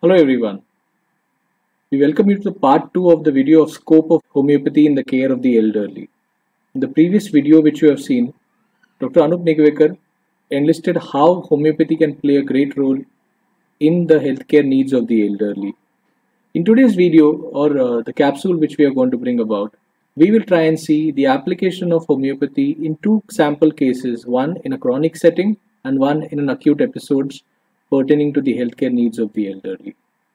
Hello everyone. We welcome you to the part 2 of the video of scope of homeopathy in the care of the elderly. In the previous video which you have seen, Dr. Anup Nigwekar enlisted how homeopathy can play a great role in the healthcare needs of the elderly. In today's video or the capsule which we are going to bring about, we will try and see the application of homeopathy in two sample cases, one in a chronic setting and one in an acute episodes pertaining to the healthcare needs of the elderly.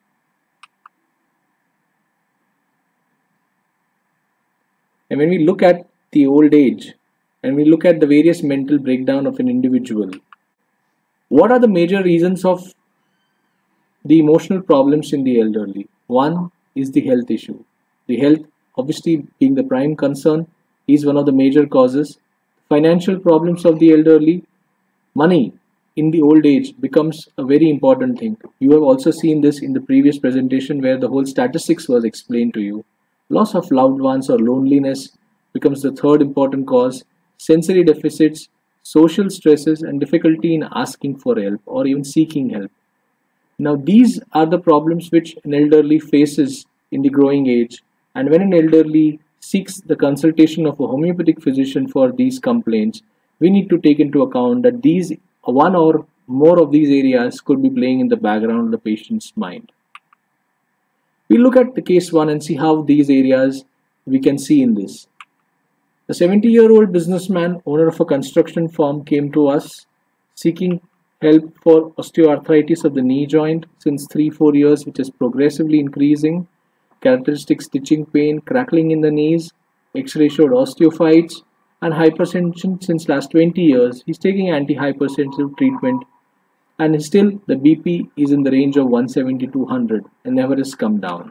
And when we look at the old age and we look at the various mental breakdown of an individual, what are the major reasons of the emotional problems in the elderly? One is the health issue. The health, obviously being the prime concern, is one of the major causes. Financial problems of the elderly, money in the old age becomes a very important thing. You have also seen this in the previous presentation where the whole statistics was explained to you. Loss of loved ones or loneliness becomes the third important cause. Sensory deficits, social stresses, and difficulty in asking for help or even seeking help. Now, these are the problems which an elderly faces in the growing age. And when an elderly seeks the consultation of a homeopathic physician for these complaints, we need to take into account that these one or more of these areas could be playing in the background of the patient's mind. We look at the case 1 and see how these areas we can see in this. A 70-year-old businessman, owner of a construction firm, came to us seeking help for osteoarthritis of the knee joint since 3-4 years, which is progressively increasing, characteristic stitching pain, crackling in the knees, X-ray showed osteophytes, and hypertension since last 20 years. He's taking anti-hypertensive treatment and still the BP is in the range of 170-200 and never has come down.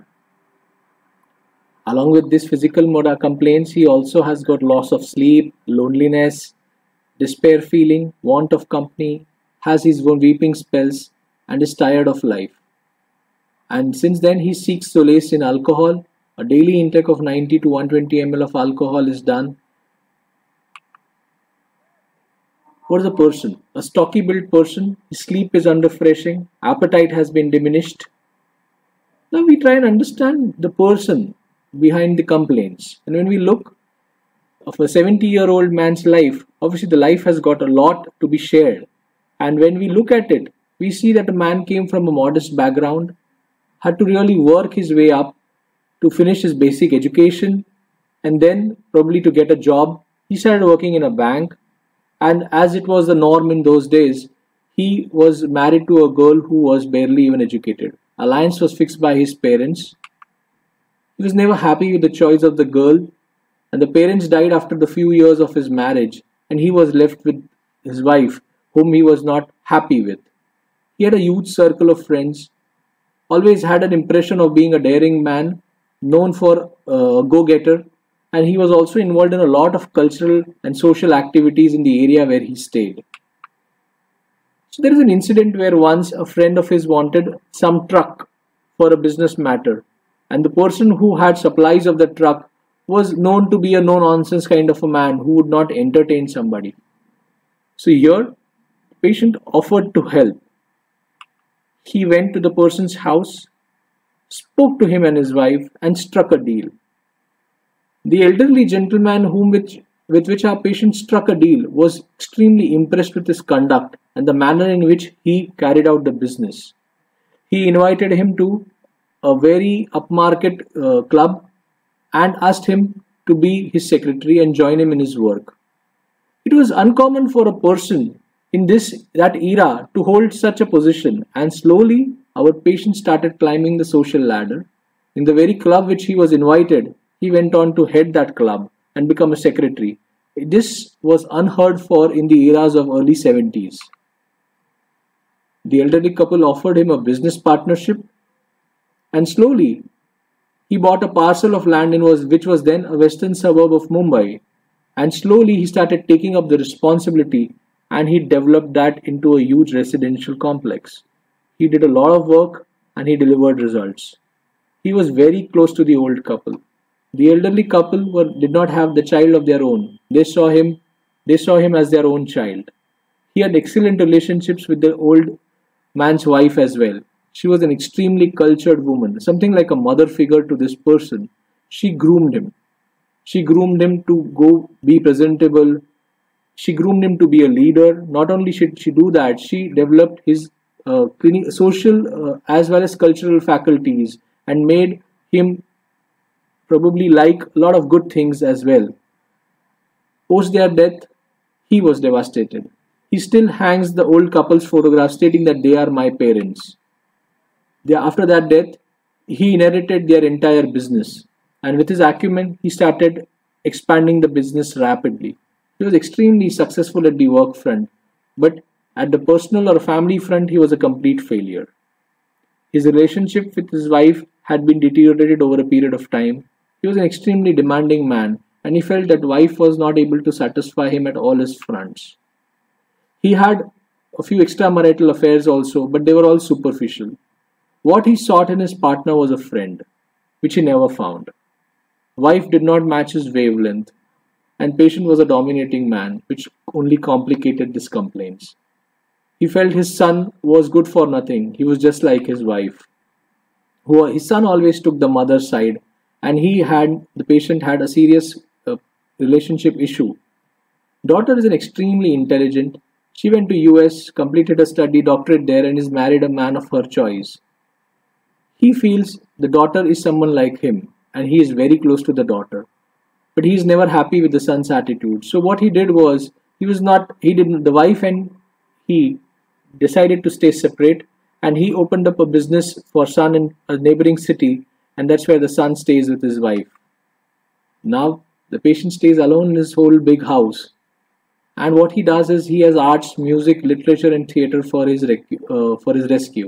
Along with this physical motor complaints, he also has got loss of sleep, loneliness, despair feeling, want of company, has his own weeping spells, and is tired of life. And since then he seeks solace in alcohol. A daily intake of 90 to 120 ml of alcohol is done. What is a person? A stocky built person. His sleep is underfreshing. Appetite has been diminished. Now we try and understand the person behind the complaints. And when we look of a 70-year-old man's life, obviously the life has got a lot to be shared. And when we look at it, we see that a man came from a modest background, had to really work his way up to finish his basic education, and then probably to get a job. He started working in a bank. And as it was the norm in those days, he was married to a girl who was barely even educated. Alliance was fixed by his parents. He was never happy with the choice of the girl, and the parents died after the few years of his marriage, and he was left with his wife, whom he was not happy with. He had a huge circle of friends, always had an impression of being a daring man, known for a go-getter, and he was also involved in a lot of cultural and social activities in the area where he stayed. So there is an incident where once a friend of his wanted some truck for a business matter, and the person who had supplies of the truck was known to be a no-nonsense kind of a man who would not entertain somebody. So here, the patient offered to help. He went to the person's house, spoke to him and his wife, and struck a deal. The elderly gentleman with which our patient struck a deal was extremely impressed with his conduct and the manner in which he carried out the business. He invited him to a very upmarket club and asked him to be his secretary and join him in his work. It was uncommon for a person in that era to hold such a position, and slowly our patient started climbing the social ladder. In the very club which he was invited, he went on to head that club and become a secretary. This was unheard for in the eras of early 70s. The elderly couple offered him a business partnership, and slowly he bought a parcel of land which was then a western suburb of Mumbai, and slowly he started taking up the responsibility and he developed that into a huge residential complex. He did a lot of work and he delivered results. He was very close to the old couple. The elderly couple did not have the child of their own. They saw him as their own child. He had excellent relationships with the old man's wife as well. She was an extremely cultured woman, something like a mother figure to this person. She groomed him. She groomed him to go be presentable. She groomed him to be a leader. Not only should she do that, she developed his social as well as cultural faculties and made him probably like a lot of good things as well. Post their death, he was devastated. He still hangs the old couple's photograph stating that they are my parents. After that death, he inherited their entire business, and with his acumen, he started expanding the business rapidly. He was extremely successful at the work front, but at the personal or family front, he was a complete failure. His relationship with his wife had been deteriorated over a period of time. He was an extremely demanding man, and he felt that wife was not able to satisfy him at all his fronts. He had a few extramarital affairs also, but they were all superficial. What he sought in his partner was a friend, which he never found. Wife did not match his wavelength, and patient was a dominating man, which only complicated his complaints. He felt his son was good for nothing. He was just like his wife. His son always took the mother's side, and the patient had a serious relationship issue. Daughter is an extremely intelligent. She went to US, completed a study, doctorate there, and is married a man of her choice. He feels the daughter is someone like him, and he is very close to the daughter. But he is never happy with the son's attitude. So what he did was, the wife and he decided to stay separate, and he opened up a business for son in a neighboring city, and that's where the son stays with his wife. Now, the patient stays alone in his whole big house. And what he does is he has arts, music, literature, and theater for his rescue.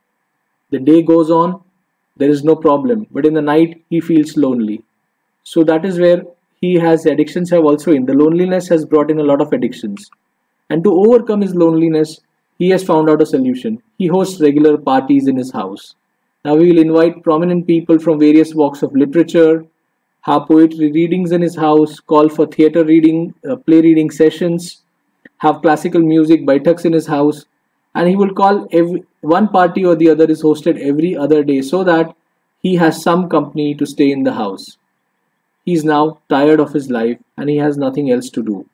The day goes on, there is no problem, but in the night he feels lonely. So that is where addictions have also in. The loneliness has brought in a lot of addictions. And to overcome his loneliness, he has found out a solution. He hosts regular parties in his house. Now we will invite prominent people from various walks of literature, have poetry readings in his house, call for theater reading, play reading sessions, have classical music baitaks in his house, and he will call one party or the other is hosted every other day so that he has some company to stay in the house. He is now tired of his life and he has nothing else to do.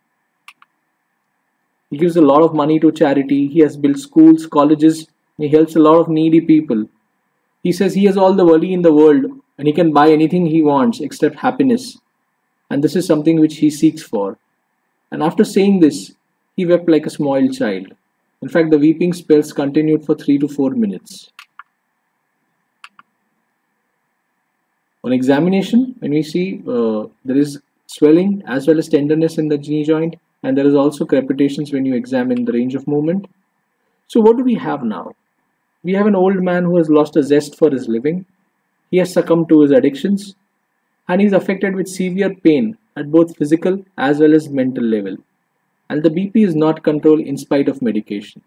He gives a lot of money to charity. He has built schools, colleges. He helps a lot of needy people. He says he has all the money in the world and he can buy anything he wants except happiness. And this is something which he seeks for. And after saying this, he wept like a small child. In fact, the weeping spells continued for 3 to 4 minutes. On examination, when we see there is swelling as well as tenderness in the knee joint, and there is also crepitations when you examine the range of movement. So what do we have now? We have an old man who has lost a zest for his living. He has succumbed to his addictions and he is affected with severe pain at both physical as well as mental level. And the BP is not controlled in spite of medication.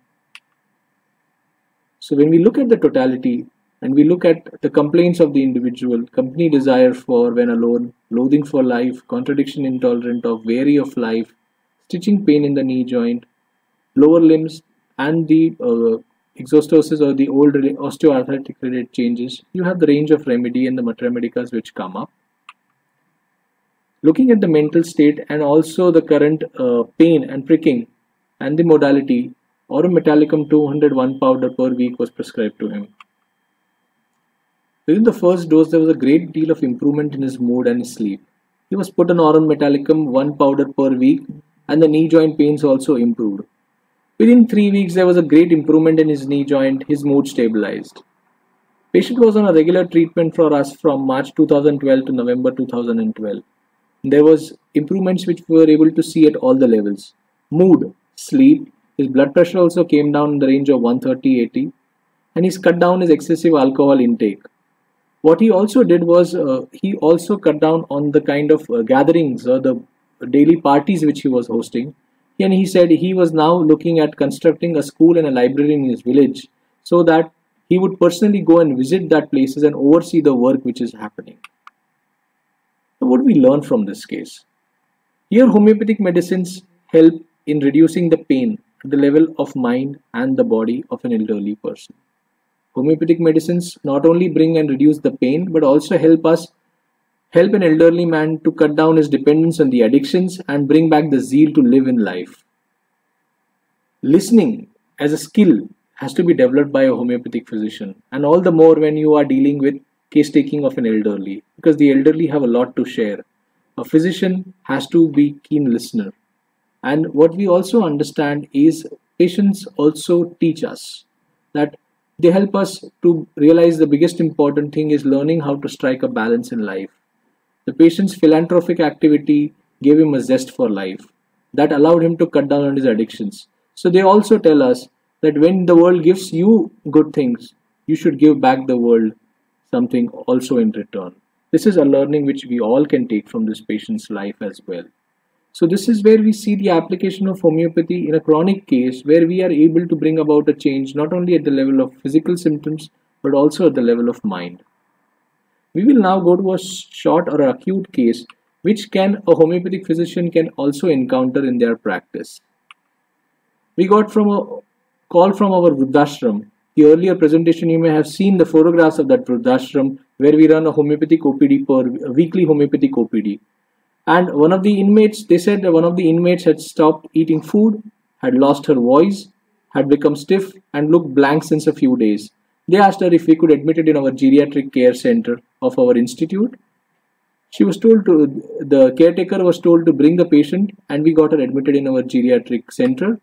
So when we look at the totality and we look at the complaints of the individual, company desire for when alone, loathing for life, contradiction intolerant of, weary of life, stitching pain in the knee joint, lower limbs, and the exostosis or the old osteoarthritic related changes, you have the range of remedy and the matremedicas which come up. Looking at the mental state and also the current pain and pricking and the modality, Aurum metallicum 201 powder per week was prescribed to him. Within the first dose, there was a great deal of improvement in his mood and his sleep. He was put on Aurum metallicum 1 powder per week and the knee joint pains also improved. Within 3 weeks, there was a great improvement in his knee joint, his mood stabilized. Patient was on a regular treatment for us from March 2012 to November 2012. There was improvements which we were able to see at all the levels. Mood, sleep, his blood pressure also came down in the range of 130/80 and he's cut down his excessive alcohol intake. What he also did was he also cut down on the kind of gatherings or the daily parties which he was hosting. And he said he was now looking at constructing a school and a library in his village so that he would personally go and visit that places and oversee the work which is happening. So what do we learn from this case? Here homeopathic medicines help in reducing the pain at the level of mind and the body of an elderly person. homeopathic medicines not only bring and reduce the pain, but also help an elderly man to cut down his dependence on the addictions and bring back the zeal to live in life. Listening as a skill has to be developed by a homeopathic physician, and all the more when you are dealing with case taking of an elderly, because the elderly have a lot to share. A physician has to be keen listener. And what we also understand is patients also teach us that they help us to realize the biggest important thing is learning how to strike a balance in life. The patient's philanthropic activity gave him a zest for life that allowed him to cut down on his addictions. So they also tell us that when the world gives you good things, you should give back the world something also in return. This is a learning which we all can take from this patient's life as well. So this is where we see the application of homeopathy in a chronic case where we are able to bring about a change not only at the level of physical symptoms but also at the level of mind. We will now go to a short or acute case which a homeopathic physician can also encounter in their practice. We got from a call from our Vruddhashram. The earlier presentation, you may have seen the photographs of that Vruddhashram where we run a homeopathic OPD a weekly homeopathic OPD. And one of the inmates, they said that one of the inmates had stopped eating food, had lost her voice, had become stiff and looked blank since a few days. They asked her if we could admit it in our geriatric care center of our institute. She was told the caretaker was told to bring the patient, and we got her admitted in our geriatric center.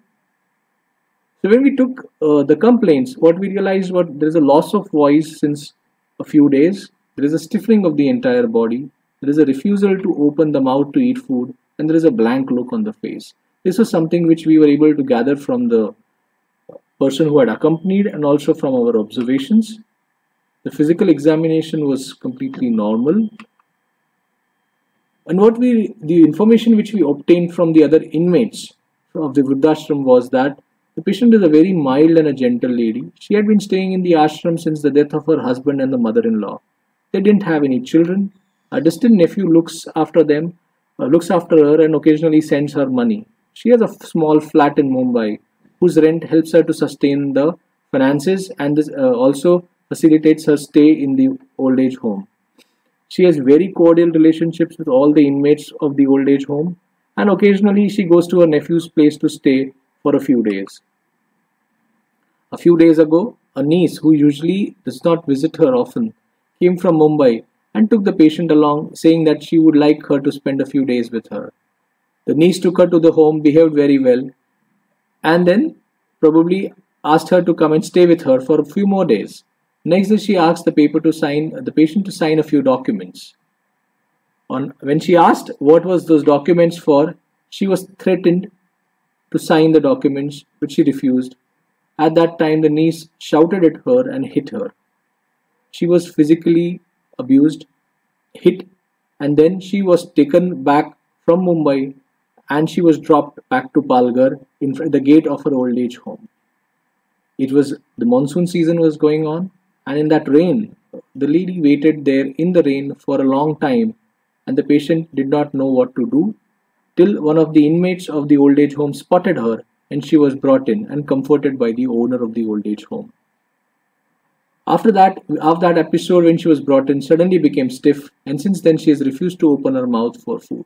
So when we took the complaints, what we realized was there is a loss of voice since a few days. There is a stiffening of the entire body. There is a refusal to open the mouth to eat food, and there is a blank look on the face. This was something which we were able to gather from the person who had accompanied and also from our observations. The physical examination was completely normal. And the information which we obtained from the other inmates of the Vruddhashram was that the patient is a very mild and a gentle lady. She had been staying in the ashram since the death of her husband and the mother-in-law. They didn't have any children. A distant nephew looks after her and occasionally sends her money. She has a small flat in Mumbai whose rent helps her to sustain the finances, and this also facilitates her stay in the old age home. She has very cordial relationships with all the inmates of the old age home, and occasionally she goes to her nephew's place to stay for a few days. A few days ago, a niece who usually does not visit her often came from Mumbai and took the patient along, saying that she would like her to spend a few days with her. The niece took her to the home, behaved very well, and then probably asked her to come and stay with her for a few more days. Next day, she asked the patient to sign a few documents. When she asked what was those documents for, she was threatened to sign the documents, which she refused. At that time, the niece shouted at her and hit her. She was physically abused, hit, and then she was taken back from Mumbai and she was dropped back to Palghar in the gate of her old age home. The monsoon season was going on, and in that rain, the lady waited there in the rain for a long time, and the patient did not know what to do till one of the inmates of the old age home spotted her, and she was brought in and comforted by the owner of the old age home. After that episode, when she was brought in, suddenly became stiff, and since then she has refused to open her mouth for food.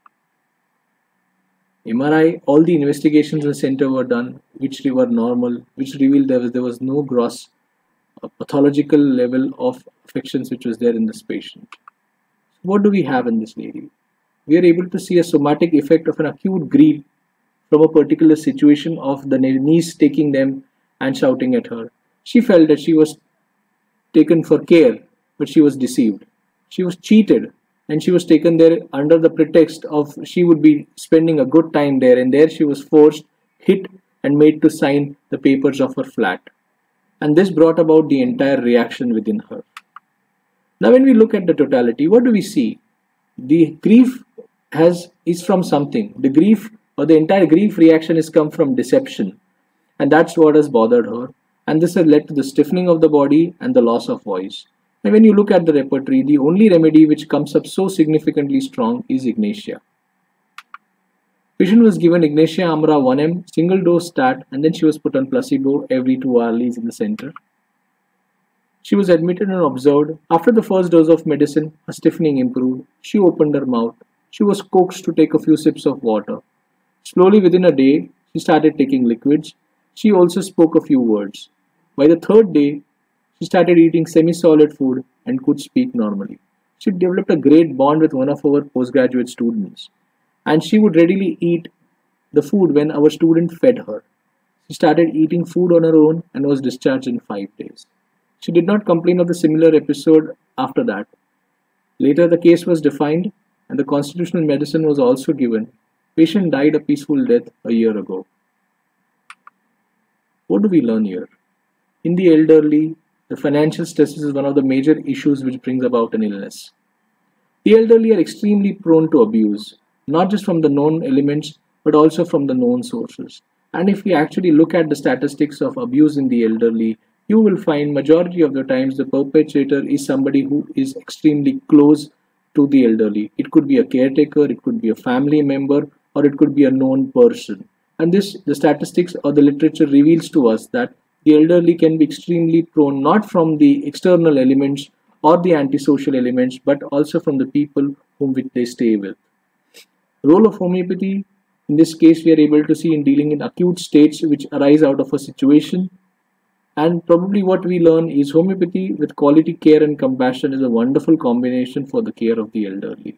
MRI, all the investigations in the center were done, which were normal, which revealed there was no gross pathological level of affections which was there in this patient. What do we have in this lady? We are able to see a somatic effect of an acute grief from a particular situation of the niece taking them and shouting at her. She felt that she was taken for care, but she was deceived. She was cheated, and she was taken there under the pretext of she would be spending a good time there, and there she was forced, hit, and made to sign the papers of her flat. And this brought about the entire reaction within her. Now when we look at the totality, what do we see? The grief is from something. The grief or the entire grief reaction has come from deception, and that's what has bothered her. And this has led to the stiffening of the body and the loss of voice. And when you look at the repertory, the only remedy which comes up so significantly strong is Ignatia. Patient was given Ignatia Amra 1M, single dose stat, and then she was put on placebo every 2 hours in the center. She was admitted and observed. After the first dose of medicine, her stiffening improved. She opened her mouth. She was coaxed to take a few sips of water. Slowly, within a day, she started taking liquids. She also spoke a few words. By the third day, she started eating semi-solid food and could speak normally. She developed a great bond with one of our postgraduate students, and she would readily eat the food when our student fed her. She started eating food on her own and was discharged in 5 days. She did not complain of the similar episode after that. Later, the case was defined and the constitutional medicine was also given. Patient died a peaceful death a year ago. What do we learn here? In the elderly, the financial stress is one of the major issues which brings about an illness. The elderly are extremely prone to abuse, not just from the known elements but also from the known sources. And if we actually look at the statistics of abuse in the elderly, you will find majority of the times the perpetrator is somebody who is extremely close to the elderly. It could be a caretaker, it could be a family member, or it could be a known person. And the statistics or the literature reveals to us that the elderly can be extremely prone not from the external elements or the antisocial elements, but also from the people whom they stay with. Role of homeopathy, in this case, we are able to see in dealing in acute states which arise out of a situation. And probably what we learn is homeopathy with quality care and compassion is a wonderful combination for the care of the elderly.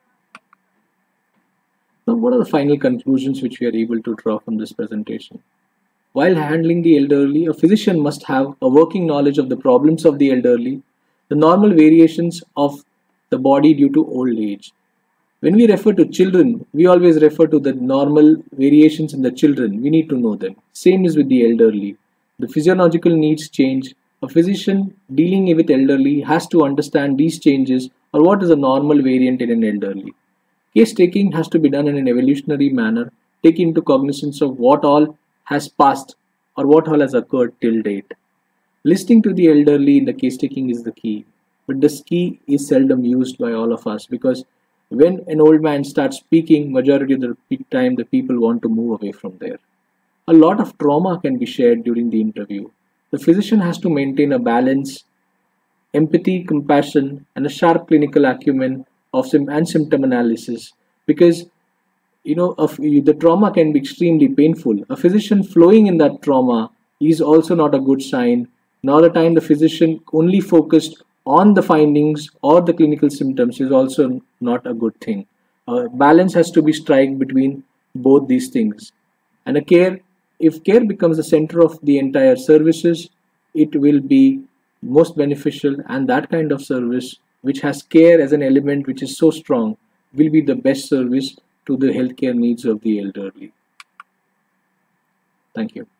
Now, what are the final conclusions which we are able to draw from this presentation? While handling the elderly, a physician must have a working knowledge of the problems of the elderly, the normal variations of the body due to old age. When we refer to children, we always refer to the normal variations in the children. We need to know them. Same is with the elderly. The physiological needs change. A physician dealing with elderly has to understand these changes or what is a normal variant in an elderly. Case taking has to be done in an evolutionary manner, taking into cognizance of what all has passed or what all has occurred till date. Listening to the elderly in the case taking is the key, but this key is seldom used by all of us because when an old man starts speaking, majority of the time the people want to move away from there. A lot of trauma can be shared during the interview. The physician has to maintain a balance, empathy, compassion, and a sharp clinical acumen and symptom analysis because the trauma can be extremely painful. A physician flowing in that trauma is also not a good sign. Nor the time the physician only focused on the findings or the clinical symptoms is also not a good thing. Balance has to be struck between both these things. And if care becomes the center of the entire services, it will be most beneficial, and that kind of service which has care as an element which is so strong will be the best service to the healthcare needs of the elderly. Thank you.